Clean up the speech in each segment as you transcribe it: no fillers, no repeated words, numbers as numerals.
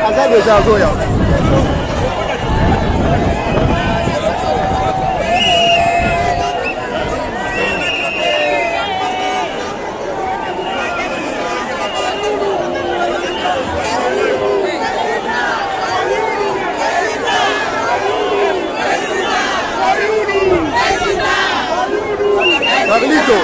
Aza déjà Zoya. Carlito.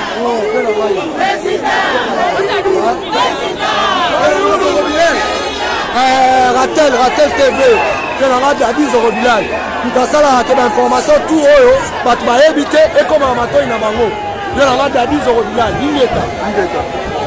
Ratel TV. Je n'en ai pas dit au village. Tout ça là, il y a des informations tout haut. Tu vas éviter et comme un matin, il y a un mango. Je n'en ai pas dit au village. Il est là.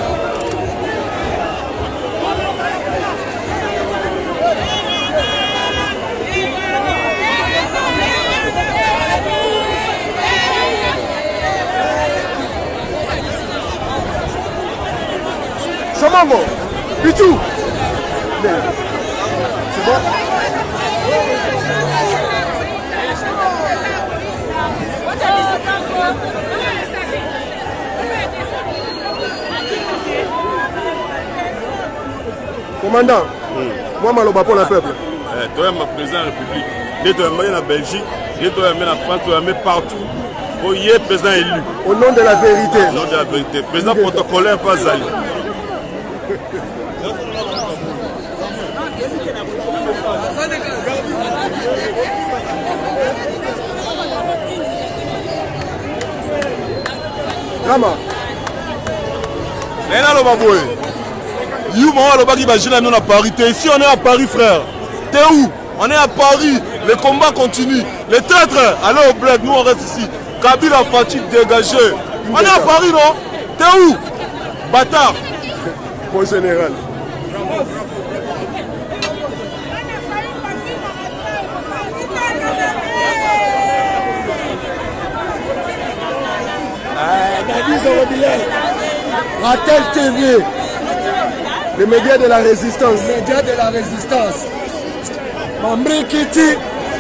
Maman, et tout. C'est bon. Commandant, moi, je pour le peuple. Toi, je suis président de la République. Je suis en Belgique, je suis en France, je suis partout. Il est président élu. Au nom de la vérité. Au nom de la vérité. Président protocolaire, pas Zali. Rama. Mais là, on est à Paris. Ici, on est à Paris, frère. T'es où? On est à Paris. Le combat continue. Les traîtres, allez au bled. Nous, on reste ici. Kabila fatigue dégagé. On est à Paris, non? T'es où? Bâtard. Mon général. Ratel TV, les médias de la résistance. Les médias de la résistance. Mambri Kiti.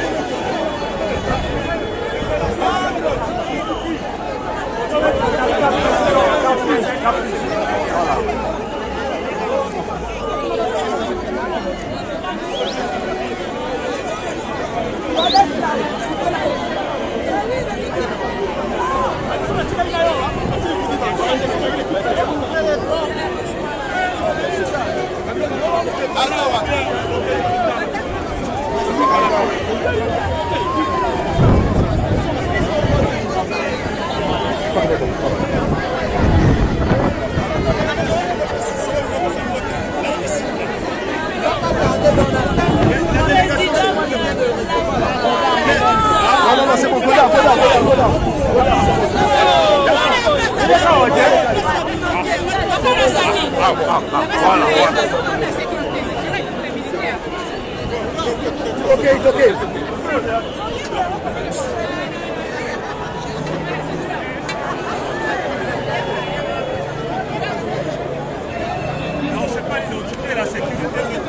Non, c'est bon, voilà. Ok. Non, c'est pas l'identité, la sécurité.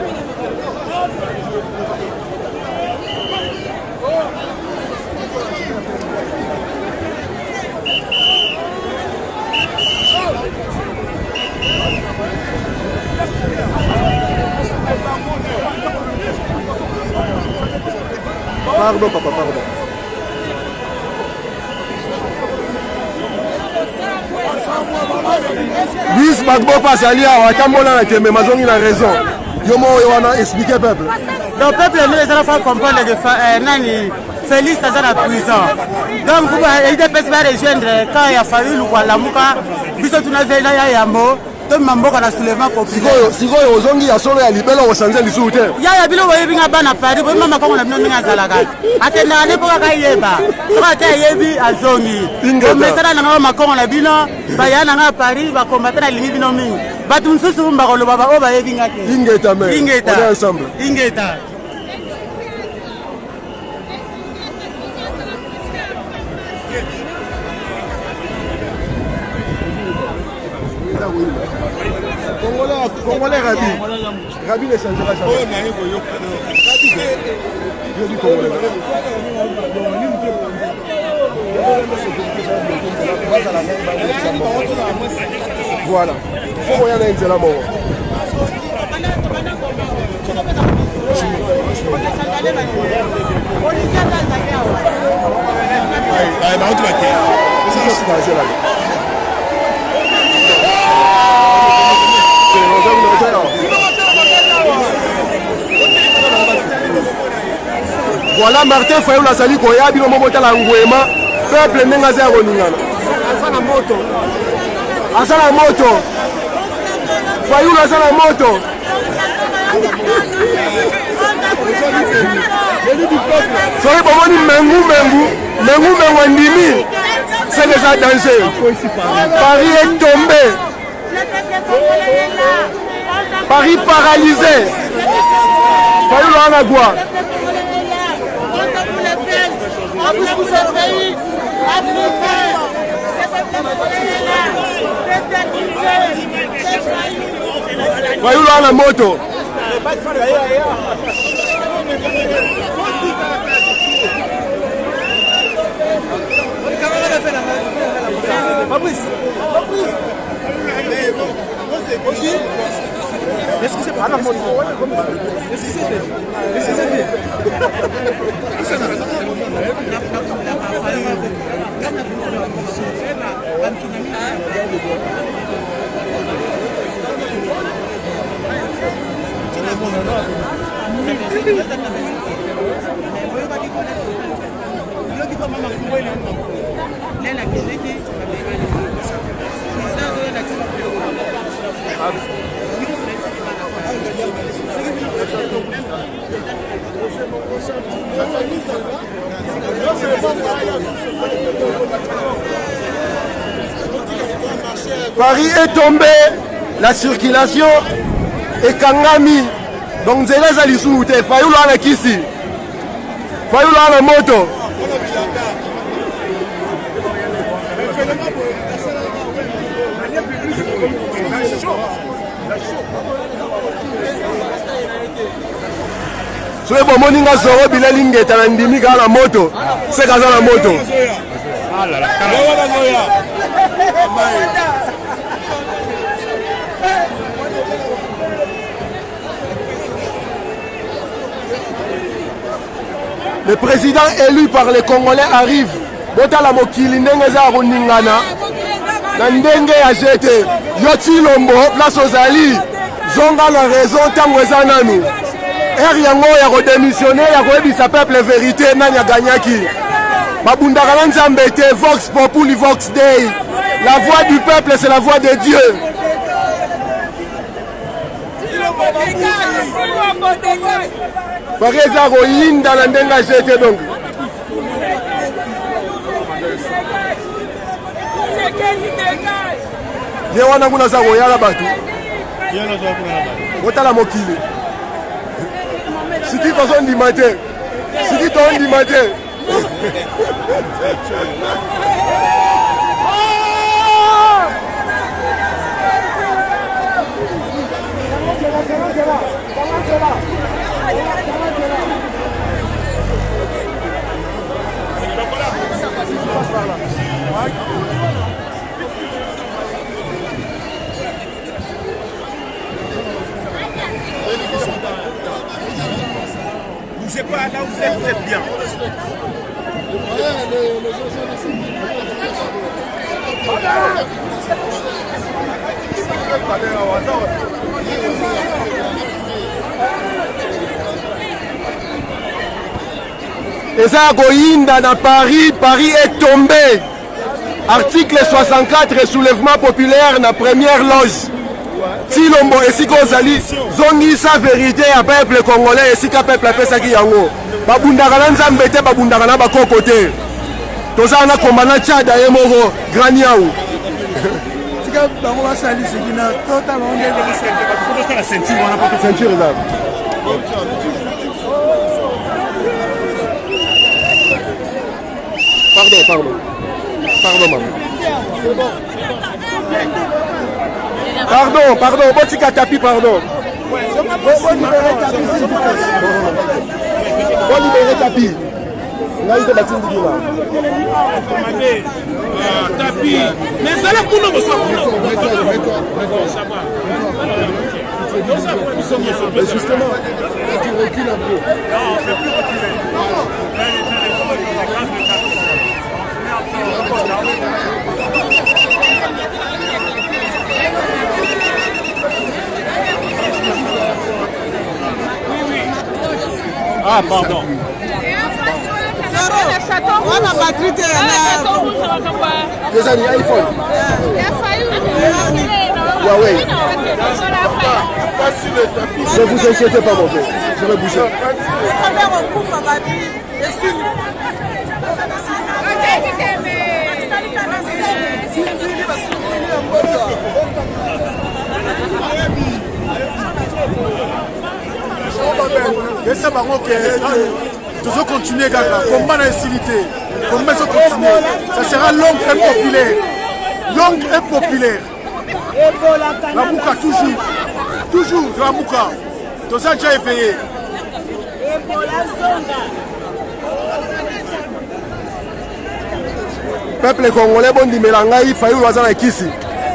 Pardon, papa, pardon. Bis Bagbo passe à l'IA, mais Mazon il a raison. Yomo Yoana expliquer peuple. Donc le peuple nous les enfants comprendre que Nani Félix est en prison. Donc vous pouvez rejoindre quand il a fallu la Mouka, Bissot Tunavela Yamo. Donc mambo kana soulèvement populaire. Siko ozongi ya solo ya libela o sanze lisu te. Ya bilo webi nga bana pari bo mama ko na bino nga zalaka. Atenda ne poka kayeba. Soka ta yebi azongi. Ko mesana na ngoma ko na bino bayana nga pari ba combattre na lingi bino mingi. Batu nsusu mba ko lo baba o ba yebi nga ke. Ingeta me. Ingeta. On est ensemble. Ingeta. Congolais Rabi ne changera jamais. Je dis Congolais. Voilà. Il faut qu'on y ait un Voilà Martin Fayulu azali koya bino mobotala ngwema peuple ndenge aza ya koningana aza na moto Fayulu aza na moto soki bomoni mengu andimi c'est déjà danger. Paris est tombé, Paris paralysé. Fayulu ana quoi? Fayulu ana moto. Fabrice. Est-ce que c'est pas la moto? Est-ce que c'est fait? Est-ce que c'est fait? Paris est tombé, la circulation est kangami. Donc Zélez a l'issue, Fayulu ana kisi, Fayulu ana moto. Soki bomoni nga Zoro Bilali ngeta na ndimi kaka na moto, seka aza na moto. Le président élu par les Congolais arrive. Botala mokili ndenge za koningana na ndenge ya jete. Yoti Lombo place ozali zonga la raison tango eza nanu. Yango ya redémissionner ya koyebisa peuple vérité nani aganyaki. Babundaka na Nzambe te Vox Populi Vox Dei. La voix du peuple c'est la voix de Dieu. Paris eza koyinda na ndenge ya jete donc. Ye wana kuna za koyala batu. Botala mokili. Siki tozondima te. Siki tozondima te. Bougez pas, là où vous êtes bien. Et ça Goyinda dans Paris, Paris est tombé. Article 64, soulèvement populaire na première loge. Tilombo et si Kozali, zongi sa vérité à peuple congolais et si ka peuple pesa ki yango. Babundaka na Nzambe te babundaka na bakoko te. Toza na komana Tchada ye moko Graniaou. Tika bango basali sekina total on est Pourquoi la ceinture on n'a pas de ceinture là. Pardon maman. Pardon, Botika Tapi, pardon. Bon libéré Tapi. Là, il est battu de Guilla. Tapi. Mais ça là, pour nous, justement. recule un peu. Non, on ne fait plus reculer. Là, les éléphants, ils sont en place de 4 ans. Ah, pardon. On a battu Des amis, iPhone. Huawei. Ne vous inquiétez pas, mon frère. Je vais bouger. Laissez bango que toujours continuer Gaga. Combat d'incilité. Combat de continuer. Ça sera long et populaire. Long et populaire. La Mouka toujours. Toujours la Mouka. Tout ça déjà éveillé. Peuple congolais bon di melangai Fayulu waza na kisi.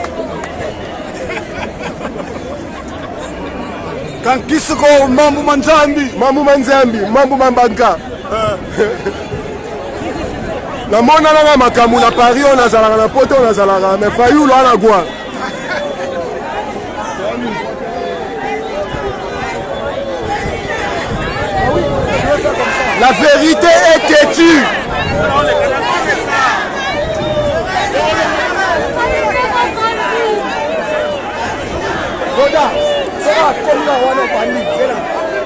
Kankisi ko mambu manzambi. Mambu manzambi, mambu mambanka. Na mona na makamu na Paris on azalaka na poto on azalaka mais Fayulu ana gwa. La vérité est têtue. Goda, c'est là comme là on a panique, c'est là.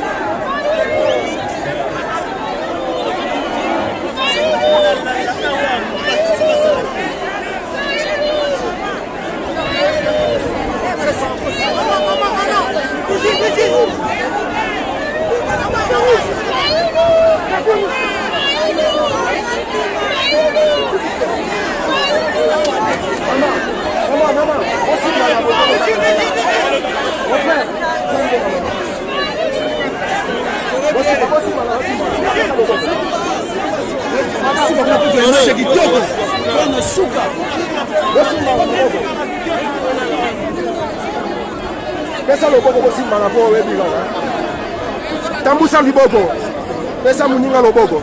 Pesa loboko kosimba na po webila. Tambusa liboko. Pesa muninga loboko.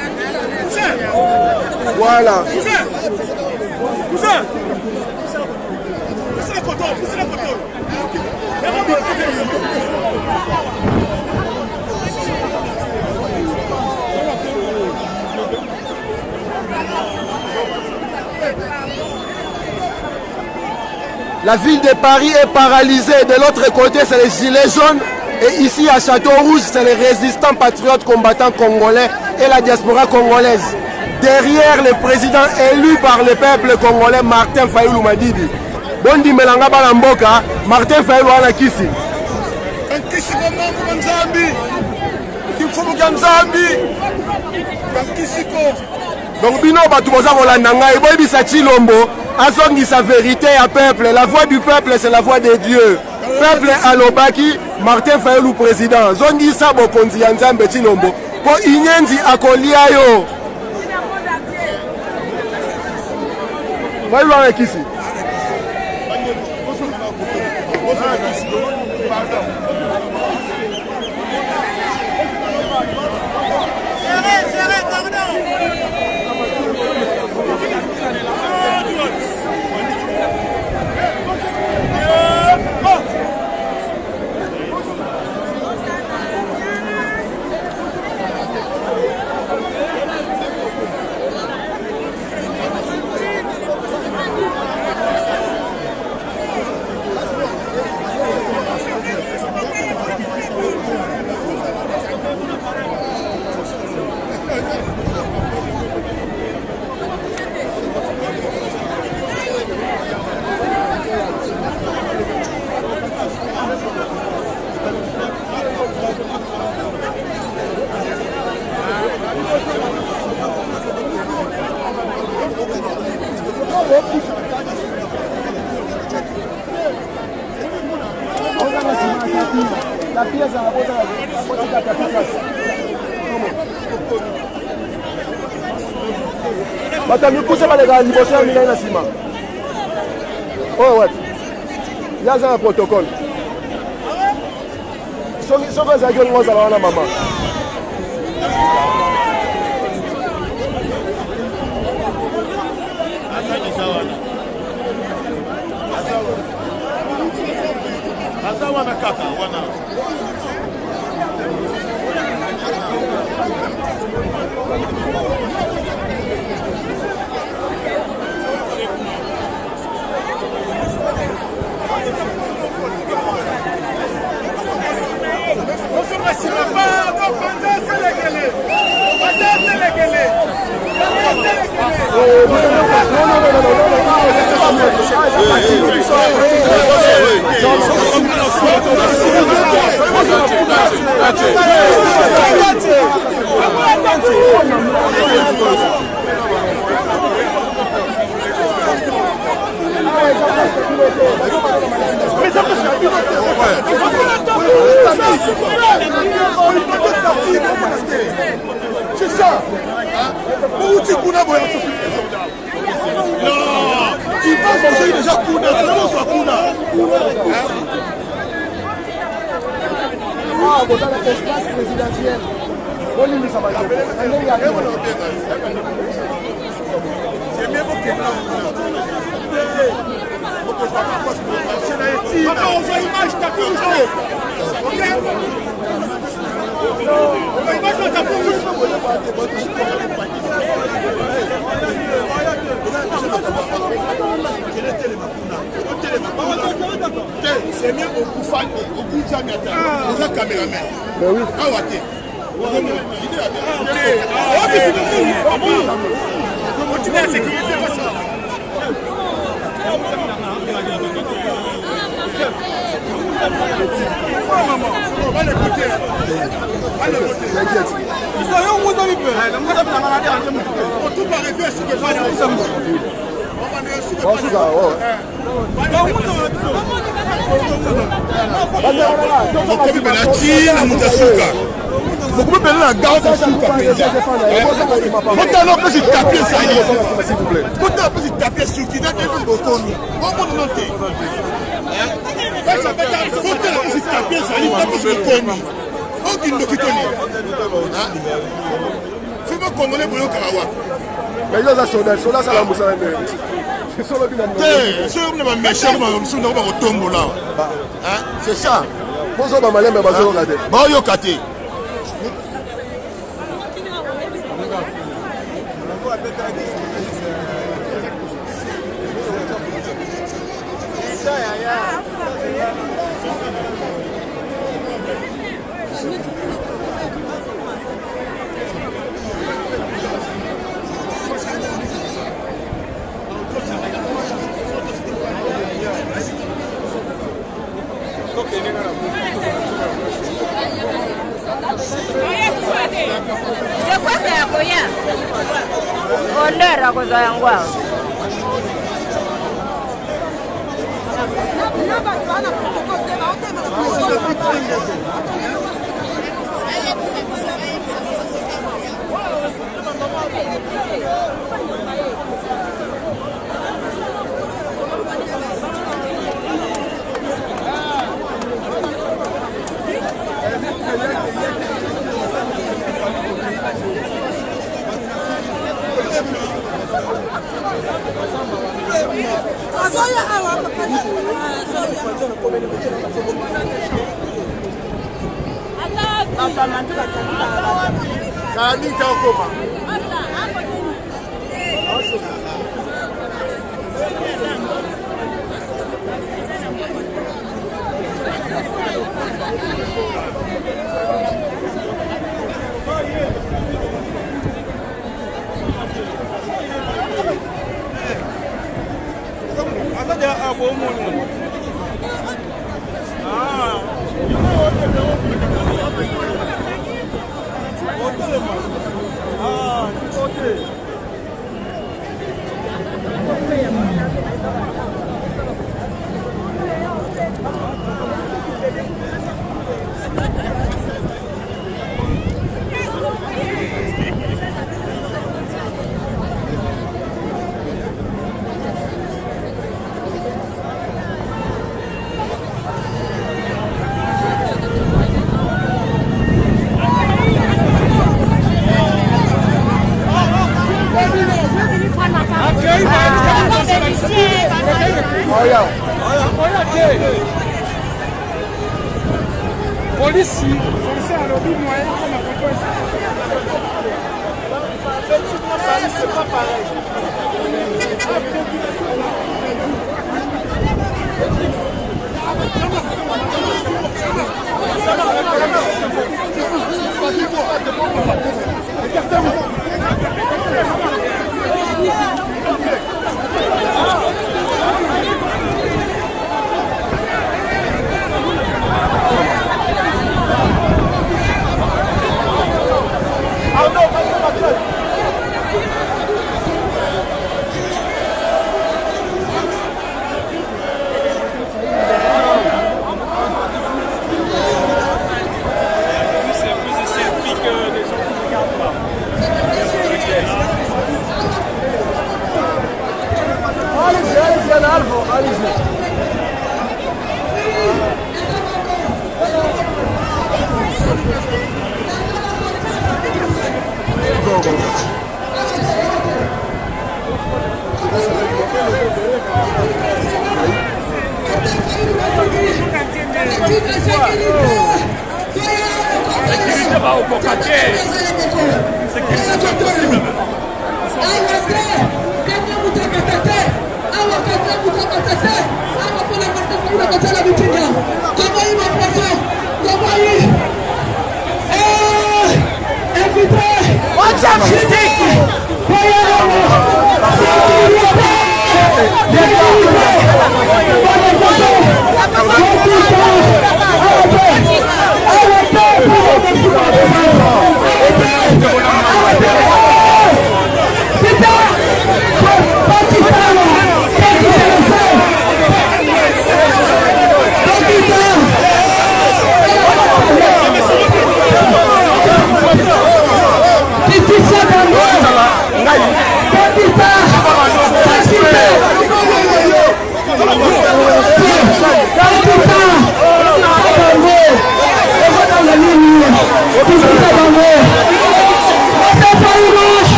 Voilà. La ville de Paris est paralysée. De l'autre côté, c'est les gilets jaunes. Et ici, à Château-Rouge, c'est les résistants patriotes combattants congolais et la diaspora congolaise. Derrière le président élu par le peuple congolais, Martin Fayulu Madidi. Bondi Melanga Balamboka, Martin Fayulu Anakisi. Donc, bino batumoza volandanga, et boy bisati lombo. Azongi sa vérité à peuple. La voix du peuple, c'est la voix de Dieu. Peuple alobaki, Martin Fayulu président. Zongi sabo konzi yanzambe tilombo. Po inyenzi akolia yo. Fayulu avec ici. Batami pousse par les gars, liboso ya milai na sima. Oh ouais. Yaza un protocole. So soki ezalaki olingo ozala wana mama aza wana kaka wana C'est ça. Où tu connais il pense que c'est déjà Kuna, c'est vraiment soit Kuna. Ah, vous avez l'espace présidentiel. C'est mieux pour que on voit l'image tapée au jeu. Ok? On voit l'image tapée au jeu. C'est mieux au Koufani, au Koufaniata, aux caméraman. Ben oui. Ah, ouais. Continuez la sécurité. Maman, on va l'écouter. Tout va arriver à ce que c'est ça. Ondera koza yangu. C'est pas pareil.